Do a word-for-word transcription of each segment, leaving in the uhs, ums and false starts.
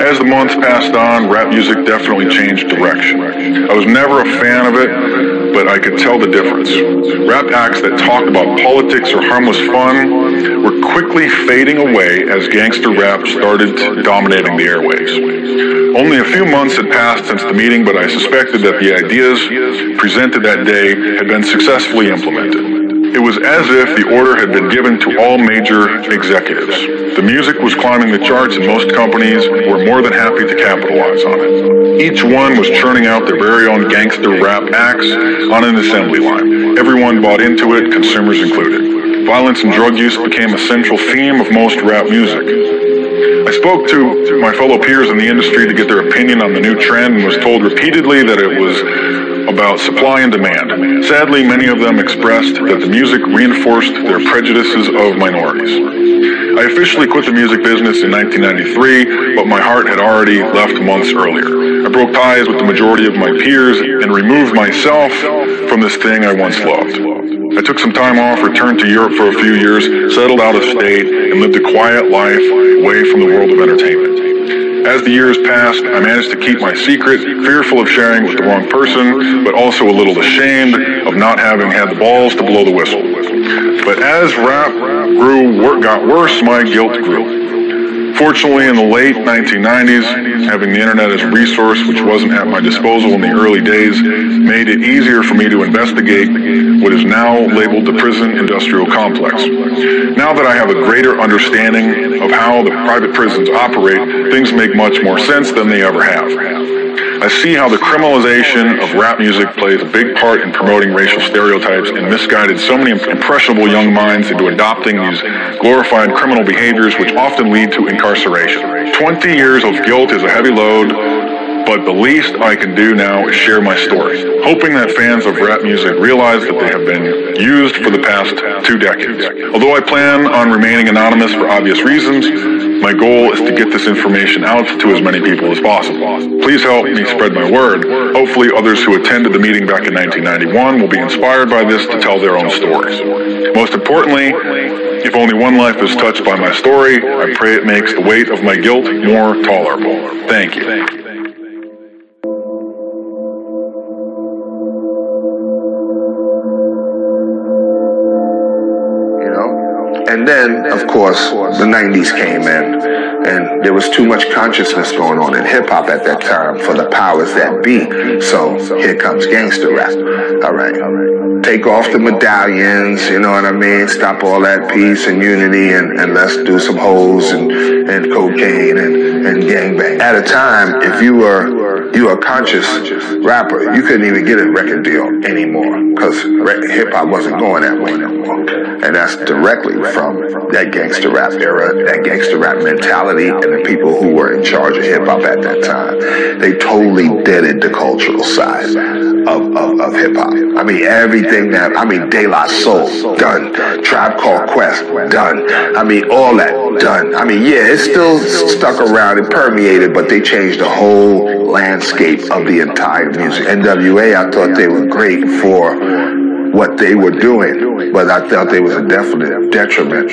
As the months passed on, rap music definitely changed direction. I was never a fan of it, but I could tell the difference. Rap acts that talked about politics or harmless fun were quickly fading away as gangster rap started dominating the airwaves. Only a few months had passed since the meeting, but I suspected that the ideas presented that day had been successfully implemented. It was as if the order had been given to all major executives. The music was climbing the charts and most companies were more than happy to capitalize on it. Each one was churning out their very own gangster rap acts on an assembly line. Everyone bought into it, consumers included. Violence and drug use became a central theme of most rap music. I spoke to my fellow peers in the industry to get their opinion on the new trend and was told repeatedly that it was about supply and demand. Sadly, many of them expressed that the music reinforced their prejudices of minorities. I officially quit the music business in nineteen ninety-three, but my heart had already left months earlier. I broke ties with the majority of my peers and removed myself from this thing I once loved. I took some time off, returned to Europe for a few years, settled out of state, and lived a quiet life away from the world of entertainment. As the years passed, I managed to keep my secret, fearful of sharing with the wrong person, but also a little ashamed of not having had the balls to blow the whistle. But as rap grew, got worse, my guilt grew. Fortunately, in the late nineteen nineties, having the internet as a resource, which wasn't at my disposal in the early days, made it easier for me to investigate what is now labeled the prison industrial complex. Now that I have a greater understanding of how the private prisons operate, things make much more sense than they ever have. I see how the criminalization of rap music plays a big part in promoting racial stereotypes and misguided so many impressionable young minds into adopting these glorified criminal behaviors which often lead to incarceration. twenty years of guilt is a heavy load, but the least I can do now is share my story, hoping that fans of rap music realize that they have been used for the past two decades. Although I plan on remaining anonymous for obvious reasons, my goal is to get this information out to as many people as possible. Please help me spread my word. Hopefully others who attended the meeting back in nineteen ninety-one will be inspired by this to tell their own stories. Most importantly, if only one life is touched by my story, I pray it makes the weight of my guilt more tolerable. Thank you. And then, of course, the nineties came in, and there was too much consciousness going on in hip-hop at that time for the powers that be. So here comes gangster rap. All right. Take off the medallions, you know what I mean? Stop all that peace and unity, and, and let's do some hoes and, and cocaine and, and gangbang. At a time, if you were you were a conscious rapper, you couldn't even get a record deal anymore because hip-hop wasn't going that way no more. And that's directly from that gangster rap era, that gangster rap mentality, and the people who were in charge of hip-hop at that time. They totally deaded the cultural side of, of, of hip-hop. I mean, everything that, I mean, De La Soul, done. Tribe Called Quest, done. I mean, all that, done. I mean, yeah, it's still stuck around and permeated, but they changed the whole landscape of the entire music. N W A, I thought they were great for what they were doing, but I felt it was a definite detriment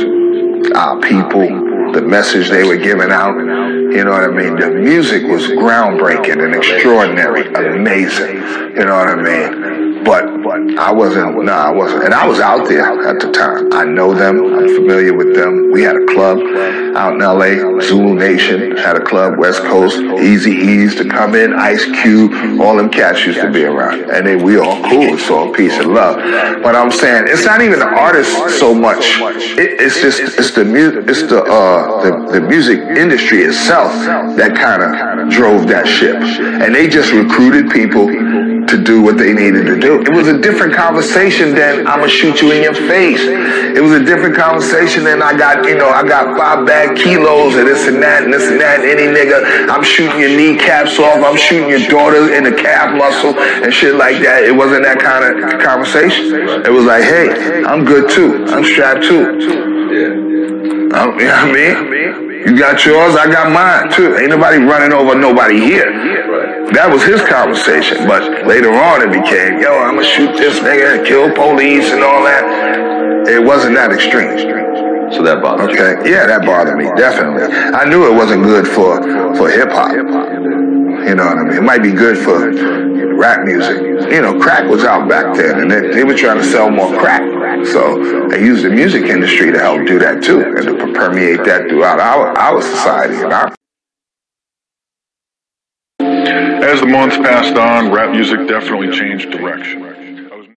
to our people, the message they were giving out. You know what I mean? The music was groundbreaking and extraordinary, amazing. You know what I mean? But I wasn't, no, I wasn't. And I was out there at the time. I know them. I'm familiar with them. We had a club out in L A. Zulu Nation had a club, West Coast. Easy E's to come in, Ice Cube, all them cats used to be around. And then we all cool, so peace and love. But I'm saying, it's not even the artists so much. It, it's just, it's the music, it's the, uh, the, the music industry itself that kind of drove that ship. And they just recruited people to do what they needed to do. It was a different conversation than I'ma shoot you in your face. It was a different conversation than I got, you know, I got five bad kilos and this and that and this and that. Any nigga, I'm shooting your kneecaps off. I'm shooting your daughter in the calf muscle and shit like that. It wasn't that kind of conversation. It was like, hey, I'm good too. I'm strapped too. I'm, you know what I mean? You got yours, I got mine too. Ain't nobody running over nobody here. That was his conversation. But later on it became, yo, I'ma shoot this nigga and kill police and all that. It wasn't that extreme. So that bothered okay. you? Yeah, that bothered me, definitely. I knew it wasn't good for, for hip-hop. You know what I mean? It might be good for rap music. You know, crack was out back then, and they, they were trying to sell more crack. So they used the music industry to help do that too, and to permeate that throughout our, our society and our. As the months passed on, rap music definitely changed direction.